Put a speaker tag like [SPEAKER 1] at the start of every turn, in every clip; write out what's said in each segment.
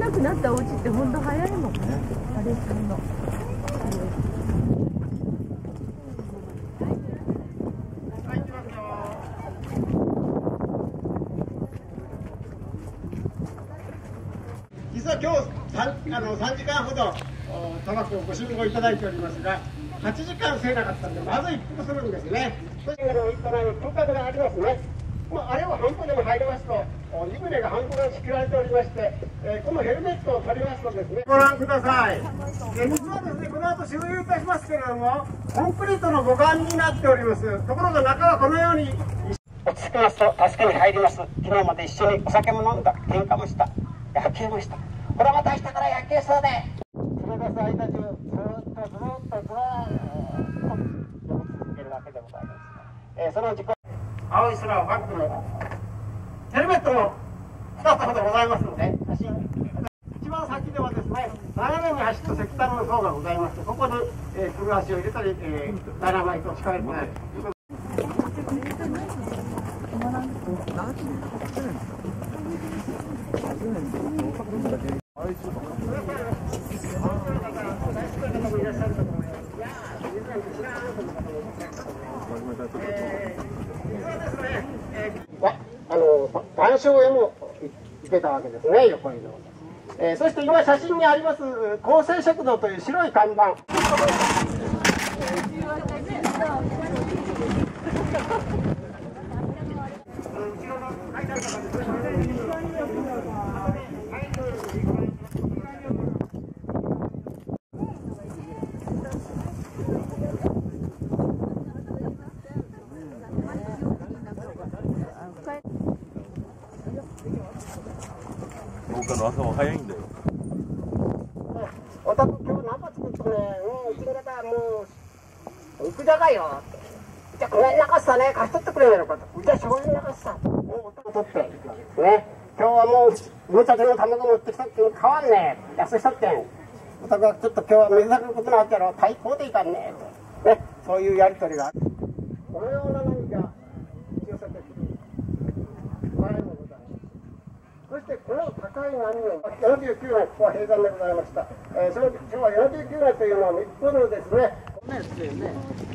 [SPEAKER 1] なくなったお家って本当早いもんね。あれするの。
[SPEAKER 2] 実は今日3時間ほどタバコをご辛抱いただいておりますが、8時間吸えなかったんでまず一服するんですね。そして空間がありますね。あれを半歩でも入りますと湯船が半歩が仕切られておりまして、このヘルメットを取りますとですね、ご覧ください。実はですね、この後周遊いたしますけれども、コンクリートの護岸になっております。ところが中はこのように落ち着きますと助けに入ります。昨日まで一緒にお酒も飲んだ、喧嘩もした、野球もした。これはまた明日から野球そうで連れ出す間中ずっと続けるわけでございます。そのうち青い空をバックのヘルメットも2つほどございますので、一番先ではですね、斜めに走った石炭の層がございまして、ここに黒足を入れたり、ダイナマイトを仕掛けてない。岩礁へも行けたわけですね、横移動で。そして今写真にあります厚生食堂という白い看板。
[SPEAKER 3] 10日の朝は早いんだよ。
[SPEAKER 2] おたく今日何発作ってね、うちの方もう肉じゃがいよって。じゃあこれ流したね、貸し取ってくれないのかと。うちは醤油流した。おたく取っていくわけですね。今日はもうむちゃちゃの卵持ってきたって変わんねえ。安しとってん。おたくはちょっと今日は珍しいことなんてやろ。対抗でいかんねえと。ね、そういうやりとりがある。このような何か引き寄せてくる場合もございます。そしてこの高い波を49年、ここは閉山でございました。その昭和49年というのは日本のですね、こんなやつですね。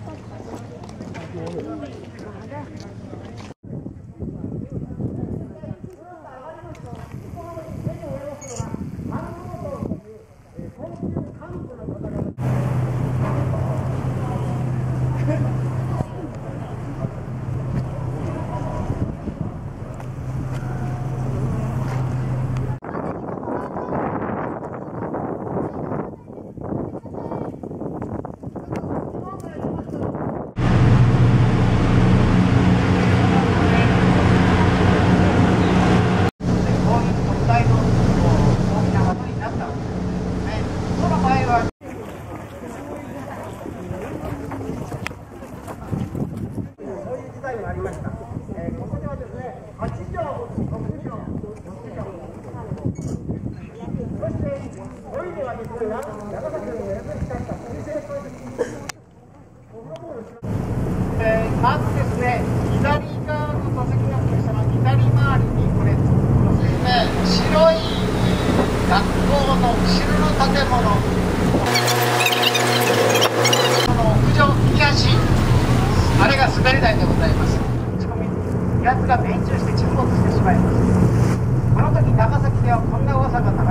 [SPEAKER 2] まずですね、左側の座席のその左回りにこれ白い学校の後ろの建物、この屋上右足、あれが滑り台でございます。やつが命中して沈没してしまいます。この時長崎ではこんな噂が